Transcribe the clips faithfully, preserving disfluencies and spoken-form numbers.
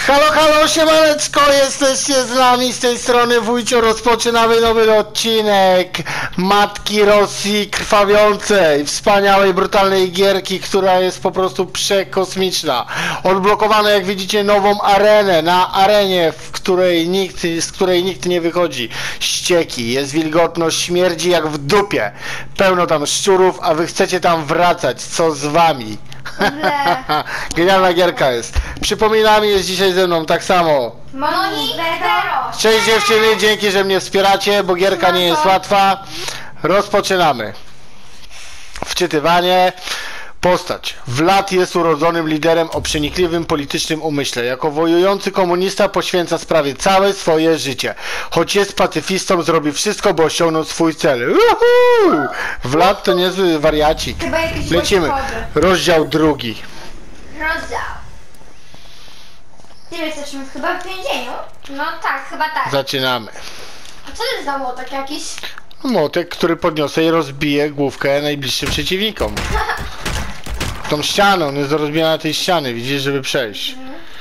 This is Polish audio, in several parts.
Halo, halo, siemaneczko, jesteście z nami, z tej strony Wójcio, rozpoczynamy nowy odcinek Matki Rosji Krwawiącej, wspaniałej, brutalnej gierki, która jest po prostu przekosmiczna. Odblokowano, jak widzicie, nową arenę, na arenie, w której nikt, z której nikt nie wychodzi. Ścieki, jest wilgotność, śmierdzi jak w dupie, pełno tam szczurów, a wy chcecie tam wracać, co z wami? Genialna gierka jest. Przypominam, jest dzisiaj ze mną tak samo Moni, Vero. Cześć dziewczyny, dzięki, że mnie wspieracie, bo gierka nie jest łatwa. Rozpoczynamy. Wczytywanie. Postać. Vlad jest urodzonym liderem o przenikliwym politycznym umyśle. Jako wojujący komunista poświęca sprawie całe swoje życie. Choć jest pacyfistą, zrobi wszystko, by osiągnąć swój cel. Uhu! Vlad to niezły wariacik. Chyba jakiś Lecimy. wojskowy. Rozdział drugi. Rozdział. Ty jesteśmy chyba w więzieniu? No tak, chyba tak. Zaczynamy. A co to jest za młotek jakiś? Młotek, który podniosę i rozbije główkę najbliższym przeciwnikom. Tą ścianą, on jest do rozbijania tej ściany, widzisz, żeby przejść.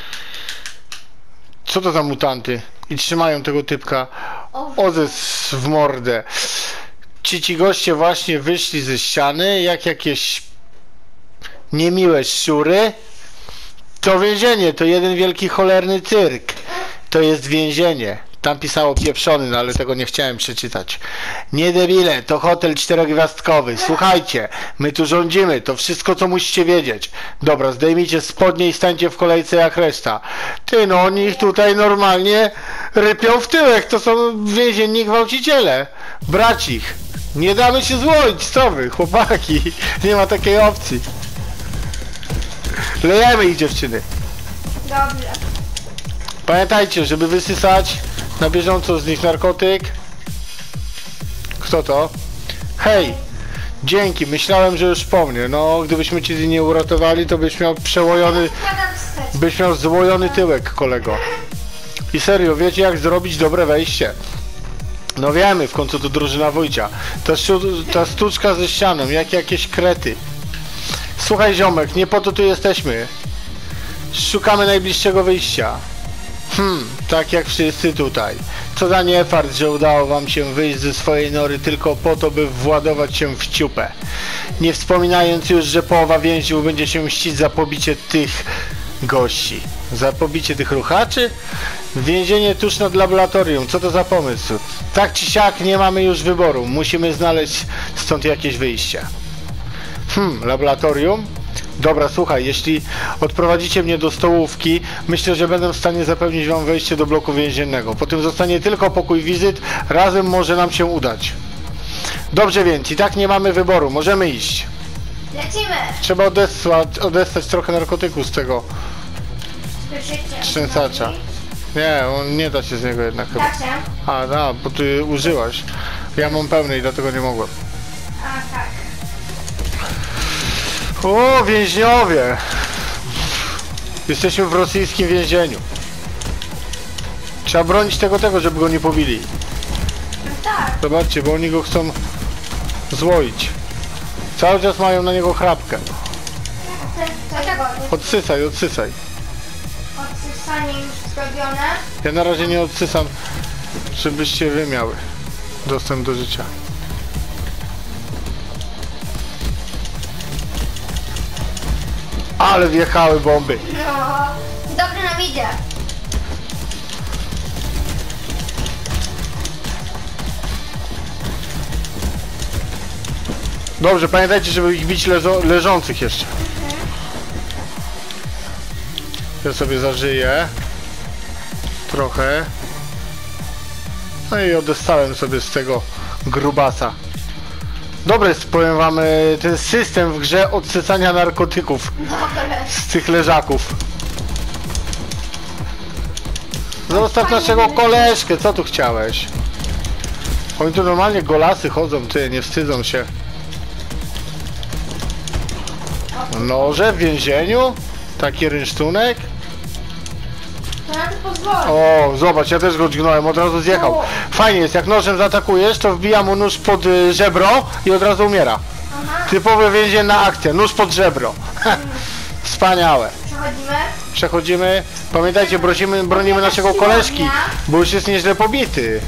Co to za mutanty? I trzymają tego typka. Ozes w mordę. Ci ci goście właśnie wyszli ze ściany, jak jakieś niemiłe szczury. To więzienie, to jeden wielki cholerny cyrk. To jest więzienie. Tam pisało pieprzony, no ale tego nie chciałem przeczytać. Nie debile, to hotel czterogwiazdkowy. Słuchajcie, my tu rządzimy, to wszystko, co musicie wiedzieć. Dobra, zdejmijcie spodnie i stańcie w kolejce jak reszta. Ty, no oni ich tutaj normalnie rypią w tyłek. To są więzienni gwałciciele. Brać ich. Nie damy się złoić, co wy, chłopaki. Nie ma takiej opcji. Lejemy ich, dziewczyny. Dobrze. Pamiętajcie, żeby wysysać na bieżąco z nich narkotyk. Kto to? Hej! Dzięki, myślałem, że już po mnie. No, gdybyśmy cię nie uratowali, to byś miał przełojony... Byś miał złojony tyłek, kolego. I serio, wiecie jak zrobić dobre wejście? No wiemy, w końcu to drużyna Wójcia. Ta, ta sztuczka ze ścianą, jak jakieś krety. Słuchaj, ziomek, nie po to tu jesteśmy. Szukamy najbliższego wyjścia. Hmm, tak jak wszyscy tutaj. Co za niefart, że udało wam się wyjść ze swojej nory tylko po to, by władować się w ciupę. Nie wspominając już, że połowa więźniów będzie się mścić za pobicie tych gości. Za pobicie tych ruchaczy? Więzienie tuż nad laboratorium. Co to za pomysł? Tak czy siak nie mamy już wyboru. Musimy znaleźć stąd jakieś wyjście. Hmm, laboratorium? Dobra, słuchaj, jeśli odprowadzicie mnie do stołówki, myślę, że będę w stanie zapewnić wam wejście do bloku więziennego. Potem zostanie tylko pokój wizyt, razem może nam się udać. Dobrze więc, i tak nie mamy wyboru, możemy iść. Lecimy. Trzeba odesłać, odesłać trochę narkotyku z tego trzęsacza. Nie, on nie da się z niego jednak chyba. Tak się? A, da, bo ty użyłaś. Ja mam pełny i dlatego nie mogłem. A tak. O, więźniowie! Jesteśmy w rosyjskim więzieniu. Trzeba bronić tego, tego, żeby go nie pobili. No tak. Zobaczcie, bo oni go chcą złoić. Cały czas mają na niego chrapkę. Dlaczego? Odsysaj, odsysaj. Odsysanie już zrobione. Ja na razie nie odsysam, żebyście wy miały dostęp do życia. Ale wjechały bomby. No, dobrze nam idzie. Dobrze, pamiętajcie, żeby ich bić leżo leżących jeszcze. Ja sobie zażyję. Trochę. No i odestałem sobie z tego grubasa. Dobry jest, powiem wam, ten system w grze odsysania narkotyków z tych leżaków. Zostaw naszego koleżkę, co tu chciałeś? Oni tu normalnie golasy chodzą, ty, nie wstydzą się. Noże w więzieniu? Taki rynsztunek? To na to pozwolę. O, zobacz, ja też go dźgnąłem, od razu zjechał. Fajnie jest, jak nożem zaatakujesz, to wbija mu nóż pod y, żebro i od razu umiera. Aha. Typowa więzienna akcja, nóż pod żebro. Wspaniałe. przechodzimy. Przechodzimy. Pamiętajcie, bronimy, bronimy naszego koleżki, bo już jest nieźle pobity.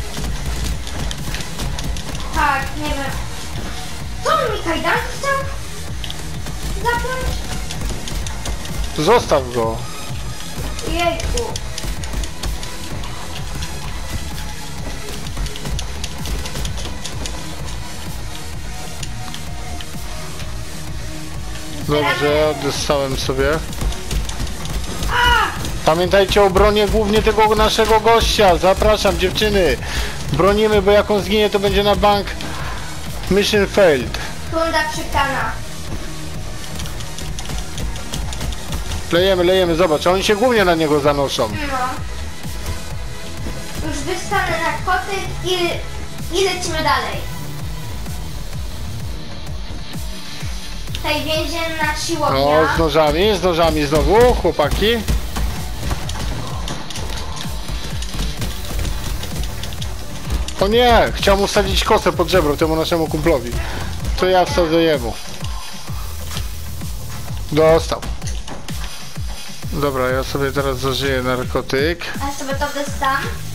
Tak, nie wiem. Co on mi kajdanki chciał zapiąć? Zostaw go. Jejku. Dobrze, dostałem sobie. Pamiętajcie o bronie głównie tego naszego gościa. Zapraszam, dziewczyny. Bronimy, bo jak on zginie, to będzie na bank mission failed. Runda przegrana. Lejemy, lejemy, zobacz, oni się głównie na niego zanoszą. No. Już wystanę narkotyk i, i lecimy dalej. Tutaj więzienna siłownia. No, z nożami, z nożami znowu, chłopaki. O nie, chciał mu wsadzić kosę pod żebro temu naszemu kumplowi. To ja wsadzę jemu. Dostał. Dobra, ja sobie teraz zażyję narkotyk. A ja sobie to wystam.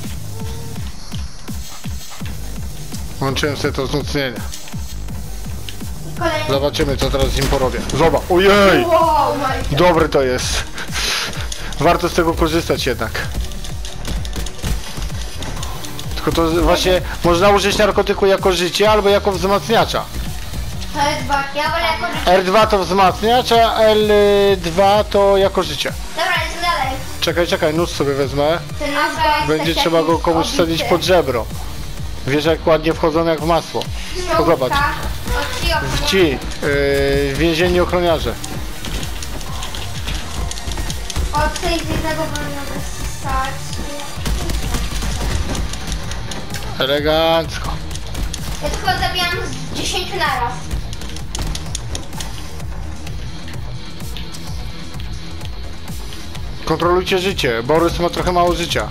Włączyłem sobie to wzmocnienie. I kolejny. Zobaczymy, co teraz z nim porobię. Zobacz, ojej! Wow, my God. Dobry to jest. Warto z tego korzystać jednak. Tylko to właśnie można użyć narkotyku jako życie albo jako wzmacniacza. To jest dwa. Ja wolę jako życie. R dwa to wzmacniacz, a L dwa to jako życie. Dobra, lecimy dalej. Czekaj, czekaj, nóż sobie wezmę. Ten nasz Będzie trzeba go komuś wsadzić pod żebro. Wiesz, jak ładnie wchodzą jak w masło. To zobacz. Ci, yy, więzienni ochroniarze. Od tej z jednego wolno wystać. Elegancko. Ja to chyba zabijam z dziesięciu naraz. Kontrolujcie życie. Borys ma trochę mało życia.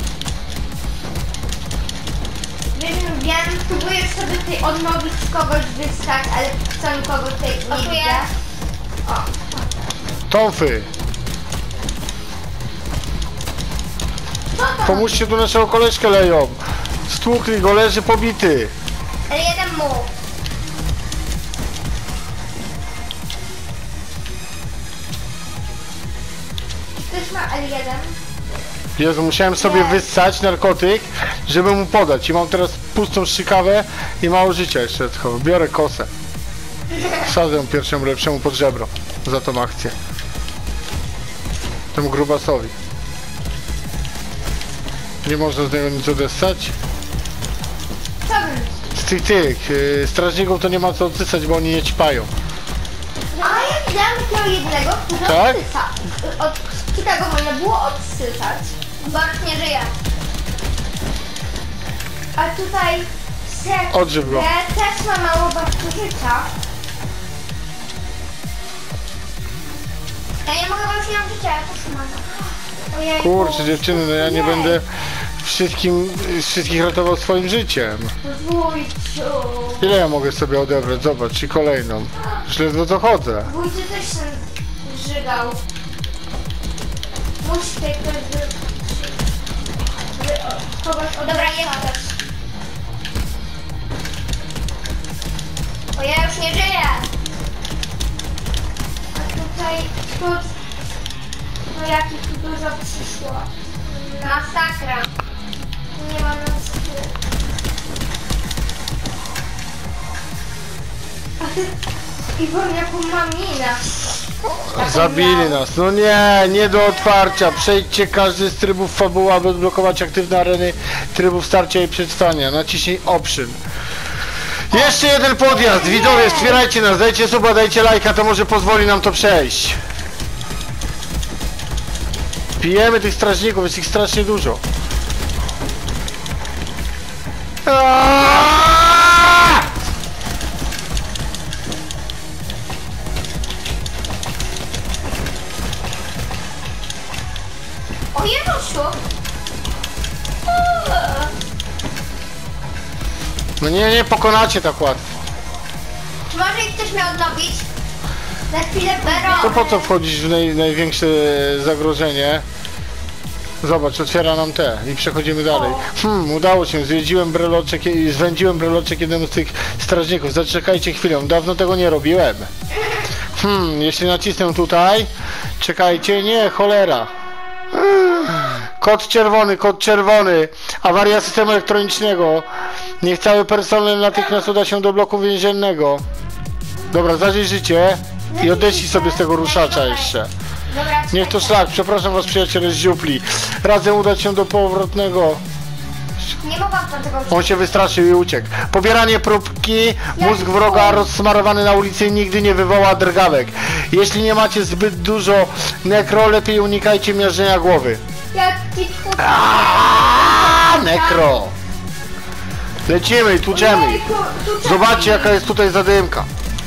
Wiem, wiem, próbuję sobie tutaj odmówić kogoś wystać, ale co nikogo tutaj nie widzę. O, Tomfy, co to? pomóżcie tu naszego koleżkę leją. Stłukli go, leży pobity. Ale jeden mu. Ktoś ma L jeden? Jezu, musiałem sobie Nie. wyssać narkotyk, żeby mu podać. I mam teraz pustą strzykawę i mało życia jeszcze tylko. Biorę kosę. Wsadzę ją pierwszemu lepszemu pod żebro za tą akcję. Temu grubasowi. Nie można z niego nic odessać. Co bym? Z tych tych, yy, strażników to nie ma co odsysać, bo oni nie ćpają. A ja widziałam takiego jednego, który Tak? odsysa. Od Chicago wolno było odsysać. Borys nie żyje. A tutaj sekret Odżyw go. też ma mało bardzo życia. Ja nie mogę wam się nauczyć, ale to szumana. Ojej. Kurczę dziewczyny, no ja nie będę wszystkim, wszystkich ratował swoim życiem. Wójciu. Ile ja mogę sobie odebrać? Zobacz, i kolejną. Już ledwo co chodzę. Wójciu też się żygał. Musi tutaj ktoś wy... wy... kogoś odebrać. Dobra, jest. O, ja już nie żyję. A tutaj, tu... No jakich tu dużo przyszło. Masakra. Nie ma nas. Iwon, jaką mam minę. Zabili nas. No nie, nie do otwarcia. Przejdźcie każdy z trybów fabuły, aby odblokować aktywne areny trybów starcia i przetrwania. Naciśnij option. Jeszcze jeden podjazd. Widzowie, wspierajcie nas. Dajcie suba, dajcie lajka, to może pozwoli nam to przejść. Pijemy tych strażników, jest ich strasznie dużo. Aaaa! O Jezusiu! No nie, nie pokonacie tak łatwo. Czy może ich ktoś miał odnowić? Za chwilę Bero. To po co wchodzić w naj, największe zagrożenie? Zobacz, otwiera nam te i przechodzimy dalej. Hmm, udało się, zwiedziłem breloczek i zwędziłem breloczek jednemu z tych strażników. Zaczekajcie chwilę, dawno tego nie robiłem. Hmm, jeśli nacisnę tutaj... Czekajcie, nie, cholera. Kod czerwony, kod czerwony. Awaria systemu elektronicznego. Niech cały personel natychmiast uda się do bloku więziennego. Dobra, zażyj życie i odeślij sobie z tego ruszacza jeszcze. Dobra, Niech to szlak, przepraszam was przyjaciele z dziupli. Razem udać się do powrotnego. nie mogłam do tego On się wystraszył i uciekł. Pobieranie próbki, mózg wroga rozsmarowany na ulicy nigdy nie wywoła drgawek. Jeśli nie macie zbyt dużo nekro, lepiej unikajcie miażdżenia głowy. Jak ci twój... Aaaa, nekro. Lecimy i tłuczemy. Zobaczcie jaka jest tutaj zadymka.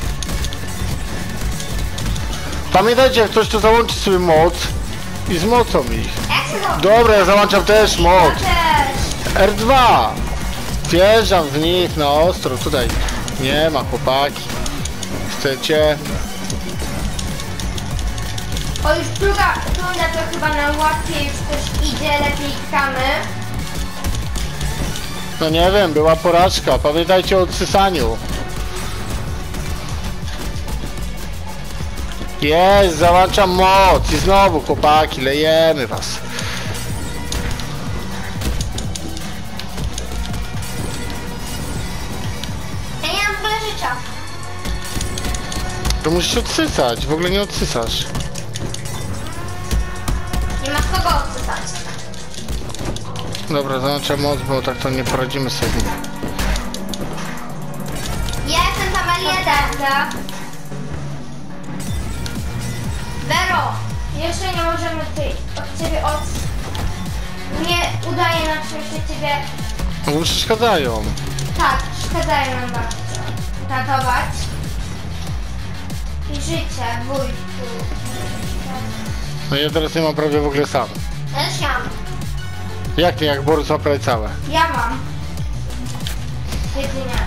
Pamiętajcie, jak ktoś to załączy sobie moc i z mocą ich. Jak się to... Dobra, ja załączam też moc. Też. R dwa. Wjeżdżam w nich na ostro. Tutaj nie ma, chłopaki. Chcecie? O, już druga runda to chyba nam łatwiej już też idzie, lepiej kamy. No nie wiem, była porażka. Pamiętajcie o odsysaniu. Jest, załączam moc. I znowu, chłopaki, lejemy was. Ja nie mam w ogóle życia. To musisz odsysać. W ogóle nie odsysasz. Nie ma z kogo odsysać. Dobra, załączam moc, bo tak to nie poradzimy sobie. Ja jestem tam L jeden. Vero, jeszcze nie możemy ty, od ciebie od... Nie udaje nam się ciebie... No bo przeszkadzają. Tak, przeszkadzają nam bardzo. Ratować. I życie, wujku. No ja teraz nie mam prawie w ogóle sam. Też ja mam. Jak nie, jak Borys ma prawie całe. Ja mam. Jedynie.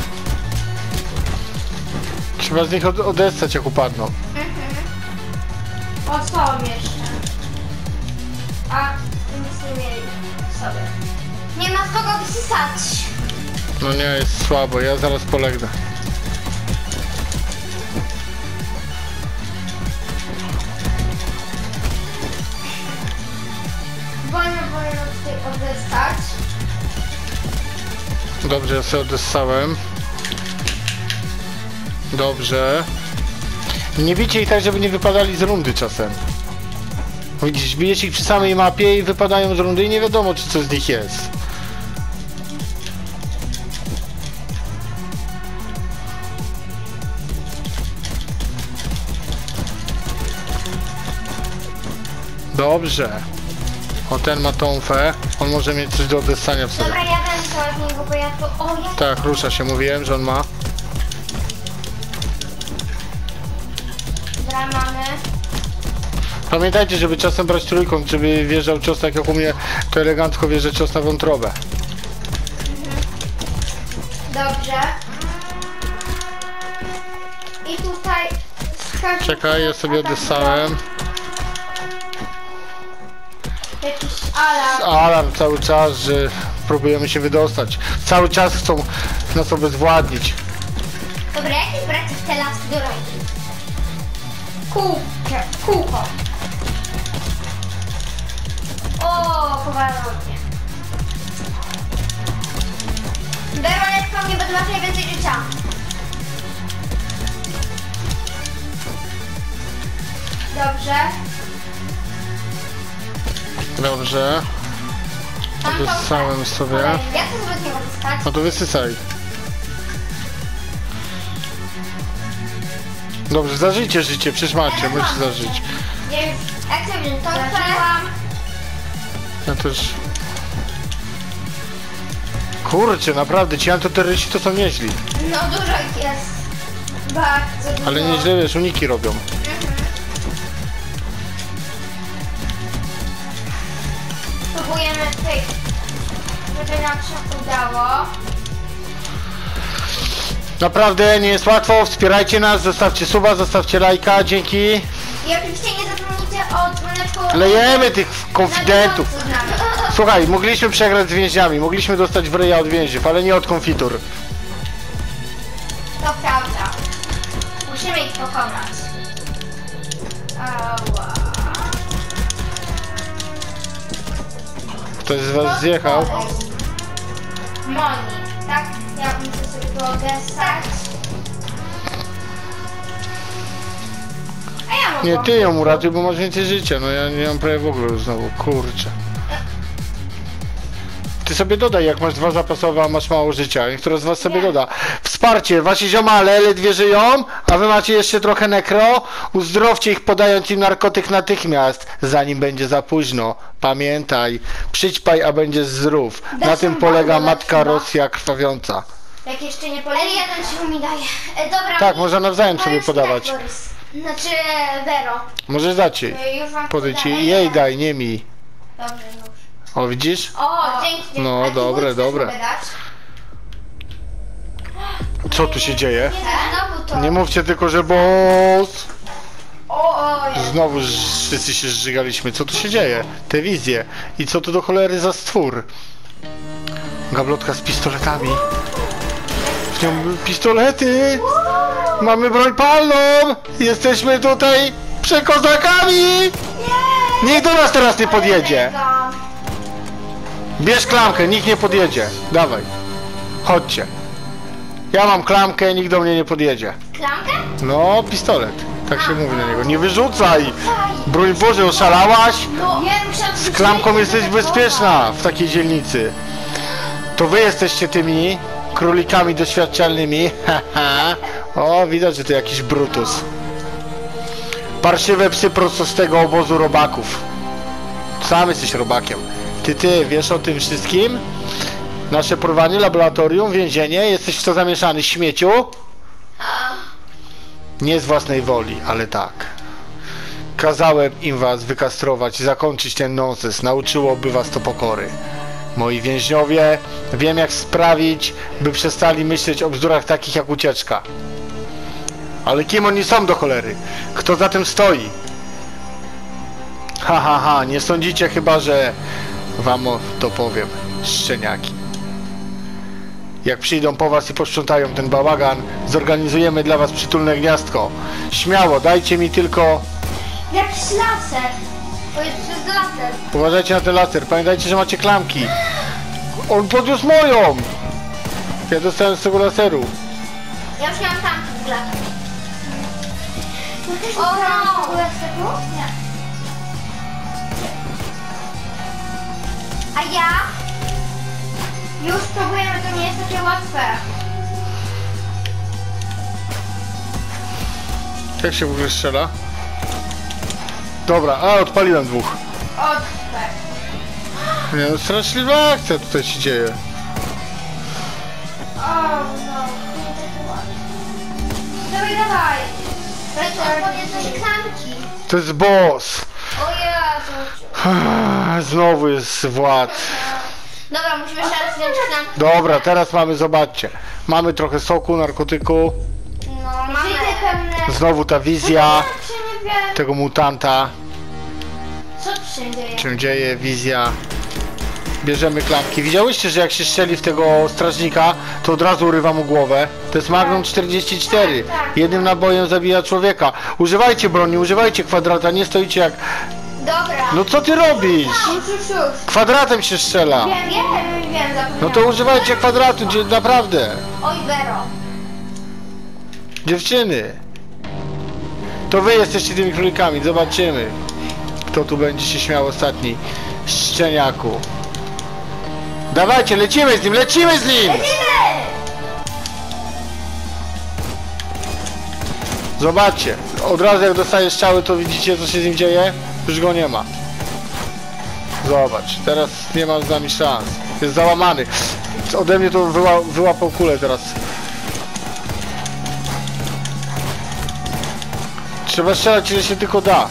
Trzeba z nich od odessać jak upadną. Mhm. O, są jeszcze. A, nic nie mieli w sobie. Nie ma z kogo wysysać. No nie, jest słabo, ja zaraz polegnę. Wolno, wolno tutaj odestać. Dobrze, ja sobie odessałem. Dobrze. Nie bijcie ich tak, żeby nie wypadali z rundy czasem. Widzisz, bijesz ich przy samej mapie i wypadają z rundy i nie wiadomo, czy coś z nich jest. Dobrze. O, ten ma tąfę. On może mieć coś do odessania w sobie. Dobra, ja będę od niego, bo ja tu... O, ja... Tak, rusza się, mówiłem, że on ma. Dobra, mamy. Pamiętajcie, żeby czasem brać trójkąt, żeby wjeżdżał cios tak jak u mnie, to elegancko wjeżdża cios na wątrobę. Dobrze. I tutaj... skarbnik- Czekaj, ja sobie odessałem. Jakiś alarm. Alarm cały czas, że próbujemy się wydostać. Cały czas chcą nas obezwładnić. Dobra, jak jest brać te laski do ręki? Kółkę, kółko. O, powalnie. Beroletką nie będę mieć najwięcej życia. Dobrze. Dobrze. Mam tą- Odessałem sobie. Kolejny. Jak to sobie z niego wyskać? No to wysysaj. Dobrze, zażyjcie życie, przecież macie, możecie zażyć. Ja już, jak sobie to zaczęłam. Ja też... Kurczę, naprawdę, ci antyterroryści to są nieźli. No dużo ich jest. Bardzo dużo. Ale nieźle, wiesz, uniki robią. Próbujemy tych, żeby nam się udało. Naprawdę nie jest łatwo, wspierajcie nas, zostawcie suba, zostawcie lajka, dzięki. I oczywiście nie zapomnijcie o dzwoneczku. Lejemy tych konfidentów. Na bieżąco z nami. Słuchaj, mogliśmy przegrać z więźniami, mogliśmy dostać w ryja od więźniów, ale nie od konfitur. To prawda. Musimy ich pokonać. Ała. Ktoś z was zjechał? Moni, tak? Ja muszę sobie drogę stać. A ja mogę. Nie, ty ją uratuj, bo masz więcej życia, no ja nie mam prawie w ogóle znowu, kurczę. Ty sobie dodaj, jak masz dwa zapasowe, a masz mało życia. Niektóre z was sobie Nie. doda. Wsparcie, wasi ziomale ledwie żyją, a wy macie jeszcze trochę nekro. Uzdrowcie ich, podając im narkotyk natychmiast, zanim będzie za późno. Pamiętaj, przyćpaj, a będziesz zdrów. Na Dasz tym nam polega bandę matka chyba? Rosja krwawiąca. Jak jeszcze nie poleci. Ale jeden się mi daje. E, dobra. Tak, można nawzajem sobie Możesz podawać. dać, Borys. Znaczy, Vero. Możesz dać jej. E, Już wam Podejdź podaję. jej, jej daj, nie mi. Dobrze, już. O, widzisz? O, dzięki. No, A ty dobre, Borys, też dobre. mogę dać? Co tu się dzieje? Nie, znowu to. Nie mówcie tylko, że boss. O, o, jest. Znowu ż- wszyscy się zżygaliśmy. Co tu się dzieje? Te wizje. I co to do cholery za stwór? Gablotka z pistoletami. W nią pistolety! Mamy broń palną! Jesteśmy tutaj przekozakami! Nikt do nas teraz nie podjedzie! Bierz klamkę, nikt nie podjedzie. Dawaj. Chodźcie. Ja mam klamkę, nikt do mnie nie podjedzie. Klamkę? No, pistolet. Tak się mówi na niego. Nie wyrzucaj! Broń Boże, oszalałaś? No, nie, musiałam Z klamką jesteś bezpieczna w takiej dzielnicy. To wy jesteście tymi królikami doświadczalnymi. Haha. O, widać, że to jakiś Brutus. Parszywe psy prosto z tego obozu robaków. Sam jesteś robakiem. Ty, ty, wiesz o tym wszystkim? Nasze porwanie, laboratorium, więzienie. Jesteś w to zamieszany, śmieciu? Nie z własnej woli, ale tak. Kazałem im was wykastrować i zakończyć ten nonsens. Nauczyłoby was to pokory. Moi więźniowie, wiem jak sprawić, by przestali myśleć o bzdurach takich jak ucieczka. Ale kim oni są do cholery? Kto za tym stoi? Ha, ha, ha, nie sądzicie chyba, że wam o to powiem, szczeniaki. Jak przyjdą po was i posprzątają ten bałagan, zorganizujemy dla was przytulne gniazdko. Śmiało, dajcie mi tylko... Jakiś laser. To jest przez laser. Uważajcie na ten laser, pamiętajcie, że macie klamki. On podniósł moją! Ja dostałem z tego laseru. Ja już miałam tam w ogóle. O, no. laseru? Nie. A ja? Już próbujemy, to nie jest takie łatwe. Jak się w ogóle strzela? Dobra, a odpaliłem dwóch. Otwórz. Nie no, straszliwa akcja tutaj się dzieje. O, no. Nie takie łatwe. Dawaj, dawaj. Weź podnieść klamki. To jest boss. O Jezu. Znowu jest Wład. Dobra, musimy jeszcze raz wziąć klamkę. Dobra, teraz mamy, zobaczcie. Mamy trochę soku, narkotyku. No, mamy. Pełne. Znowu ta wizja Co się nie wie? tego mutanta. Co tu się dzieje? Czym dzieje wizja. Bierzemy klamki. Widziałyście, że jak się strzeli w tego strażnika, to od razu urywa mu głowę. To jest Magnum czterdzieści cztery. Tak, tak. Jednym nabojem zabija człowieka. Używajcie broni, używajcie kwadrata, nie stoicie jak... Dobra. No co ty robisz? Już, już, już. Kwadratem się strzela. Wiem, wiem, wiem, zapomniałam. No to używajcie kwadratu, gdzie naprawdę. Oj, Vero. Dziewczyny. To wy jesteście tymi królikami, zobaczymy. Kto tu będzie się śmiał ostatni. Szczeniaku. Dawajcie, lecimy z nim, lecimy z nim! Zobaczcie, od razu jak dostaje strzały, to widzicie co się z nim dzieje? Już go nie ma. Zobacz, teraz nie ma z nami szans. Jest załamany. Ode mnie to wyła wyłapał kulę teraz. Trzeba strzelać ile się tylko da.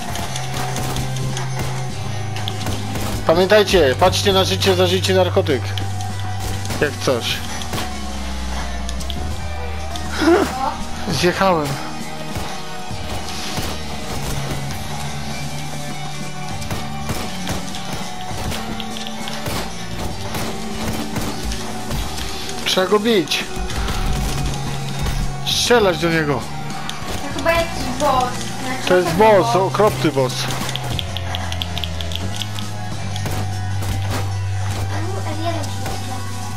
Pamiętajcie, patrzcie na życie, zażyjcie narkotyk. Jak coś. Zjechałem. Trzeba go bić. Strzelać do niego. To chyba jakiś boss. Znaczy, To jest ten boss, okropny boss. A no, F jeden przyszło.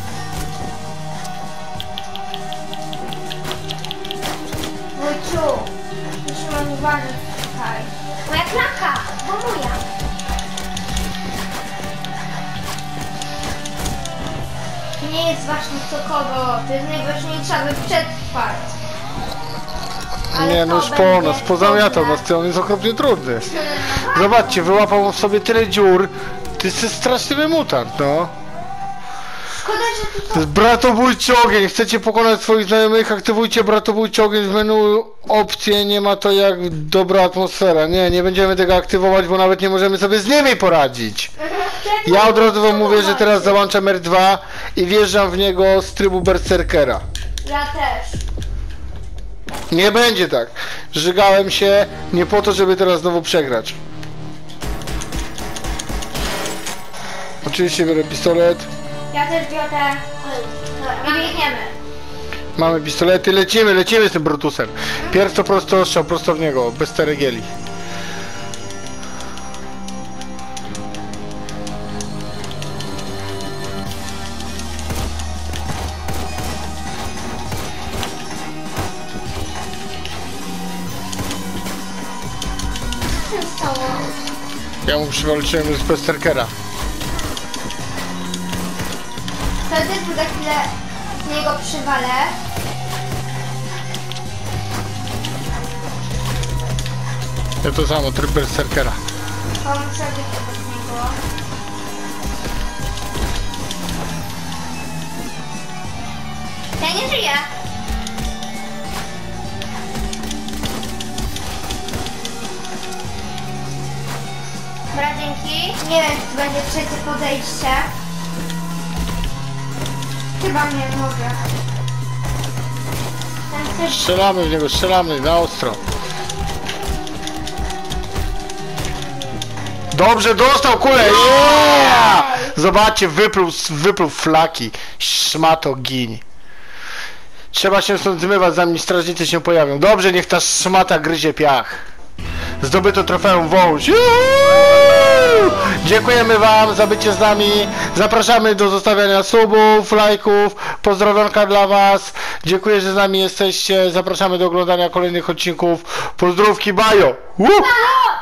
Wojciu, musimy uważać tutaj. Moja klaka, to moja. To nie jest właśnie co kogo, to jest najważniejsze, aby przetrwać. Ale Nie, no to już po będzie nas, pozamiatał trudne. nas, on jest okropnie trudny. No Zobaczcie, wyłapał on w sobie tyle dziur. To jest straszliwy mutant, no. Szkoda, że tu To jest bratobójczy ogień. Chcecie pokonać swoich znajomych? Aktywujcie bratobójczy ogień w menu opcje. Nie ma to jak dobra atmosfera. Nie, nie będziemy tego aktywować, bo nawet nie możemy sobie z nimi poradzić. Ja od razu wam mówię, że teraz załączam R dwa i wjeżdżam w niego z trybu berserkera. Ja też. Nie będzie tak. Żygałem się nie po to, żeby teraz znowu przegrać. Oczywiście biorę pistolet. Ja też biorę. I biegniemy. Mamy pistolety, lecimy, lecimy z tym Brutusem. Pierw to prosto strzał, prosto w niego, bez teregieli. Co się stało? Ja mu przywalczyłem z berserkera. To też za chwilę z niego przywalę. Ja to samo, tryb berserkera. Bo muszę być obok niego. Ja nie żyję. Dobra, dzięki. Nie wiem, czy będzie trzecie podejście. Chyba nie może. Ten też... Strzelamy w niego, strzelamy na ostro. Dobrze, dostał kulę! Yeah! Zobaczcie, wypluł, wypluł flaki. Szmato, giń. Trzeba się stąd zmywać, zanim strażnicy się pojawią. Dobrze, niech ta szmata gryzie piach. Zdobyto trofeum wąż. Juhu! Dziękujemy wam za bycie z nami. Zapraszamy do zostawiania subów, lajków. Pozdrowionka dla was. Dziękuję, że z nami jesteście. Zapraszamy do oglądania kolejnych odcinków. Pozdrówki, bajo! Uh!